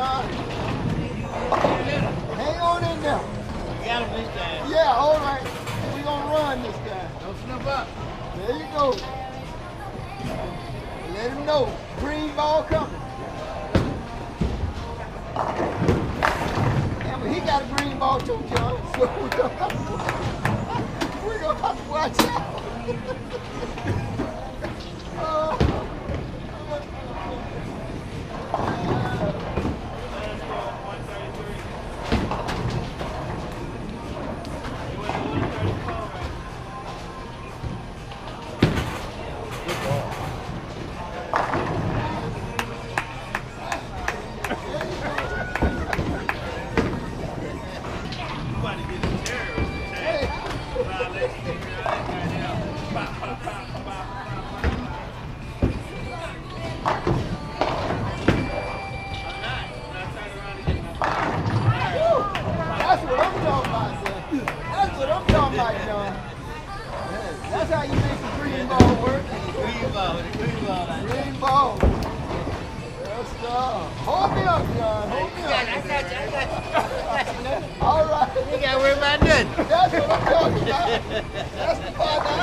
Hang on in there. You got him this time. Yeah, all right. We're going to run this time. Don't slip up. There you go. Let him know. Green ball coming. Yeah, but he got a green ball too, John. So we're going to have to watch out. That's how you make the green ball work. Green ball. Green ball. That's hold me up, John. Hold me up. I got you. All right. You got to worry about nothing. That's what I'm talking about. That's the part now.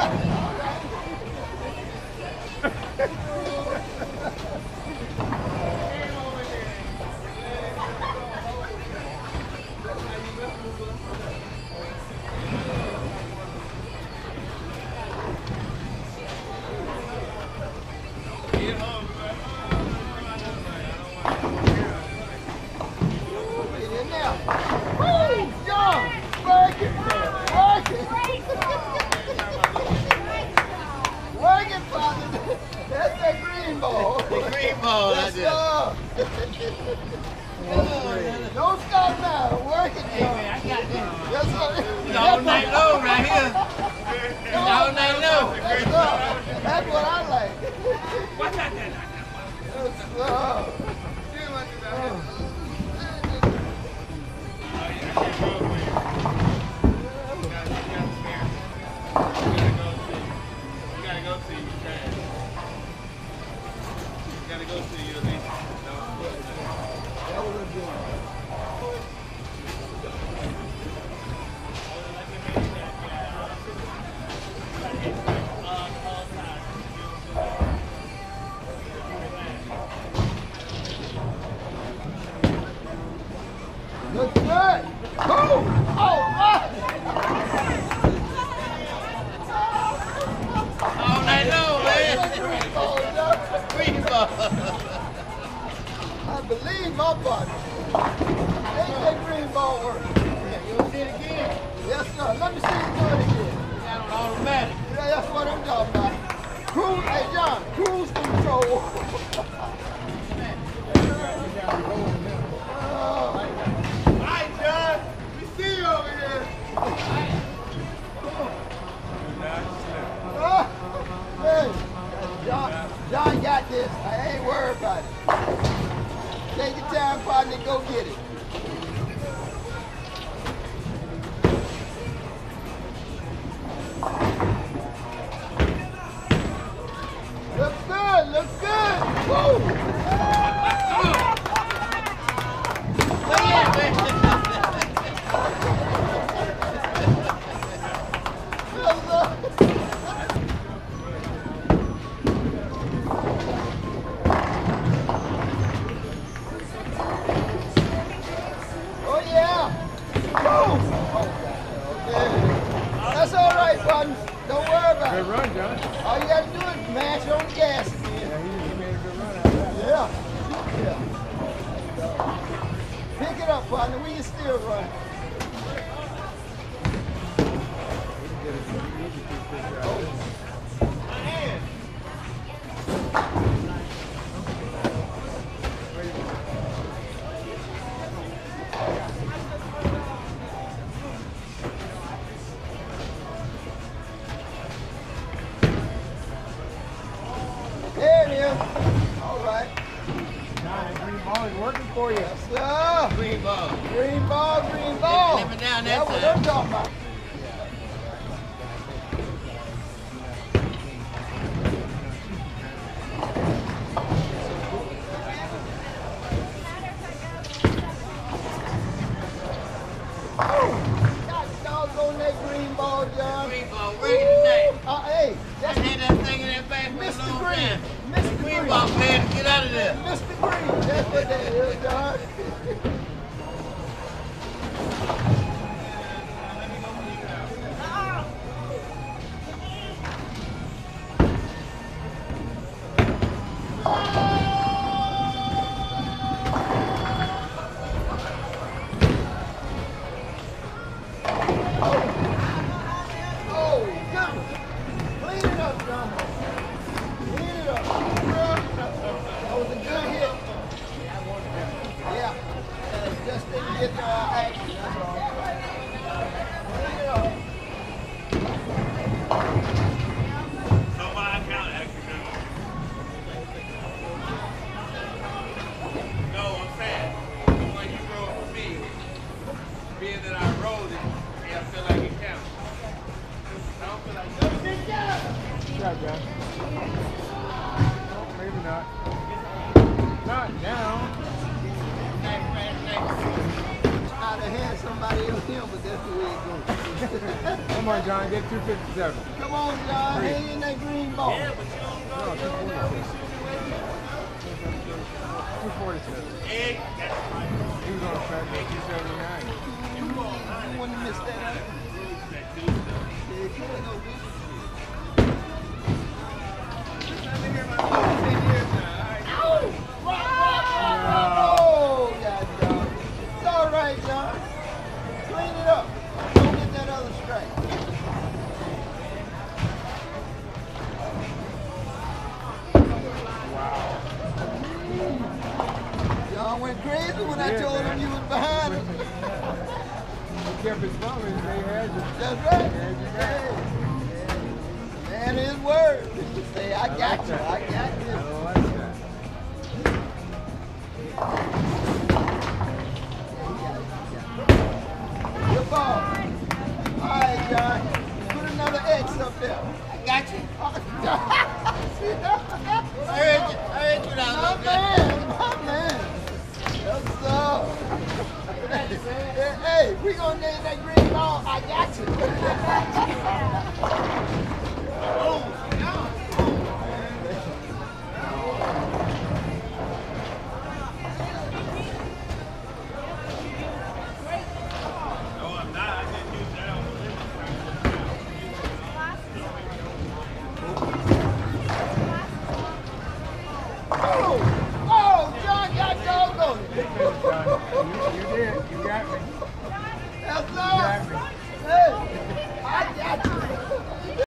That's that green ball. The green ball. That's don't stop now. Work it, John. I got you. Yes, sir. It's all night long right here. It's all night long. That's what I like. What's that? Looks good. Boom! All right. All night long, man. Green ball. I believe my body. Ain't that green ball work? You want to see it again? Yes, sir. Let me see you do it again. You got on automatic. Yeah, that's what I'm talking about. Cruise, hey John, cruise control. Hey, John got this. I ain't worried about it. Take your time, partner, go get it. Looks good, looks good. Woo! That's all right, partner. Don't worry about it. Good run, John. All you got to do is mash on the gas again. Yeah, he made a good run out of that. Yeah. Pick it up, partner. We can still run. There it is. All right. John, that green ball is working for you. Yes, sir. Green ball. Green ball, green ball. Let me down that That's what time. I'm talking about. off, man. Get out of there. Mr. Green, that's what that is, John. Being that I rolled it, I feel like it counts. I don't feel like Yeah, John. Oh, maybe not. Not now. I'd have had somebody else here, but that's the way it goes. Come on, John, get 257. Come on, John, hang in that green ball. No, 247. 247. egg. He was on track for 279. You wouldn't miss that. Oh, yeah, John. It's all right, John. Clean it up. Don't get that other strike. John went crazy when I told him you was behind him. He kept his phone and they had you. That's right. Had you back. Man, his word. Say, I got you. I got I this. don't like that. Good ball. All right, John. Put another X up there. I got you. I heard you now. My man. My man. That's up. Hey, we gonna name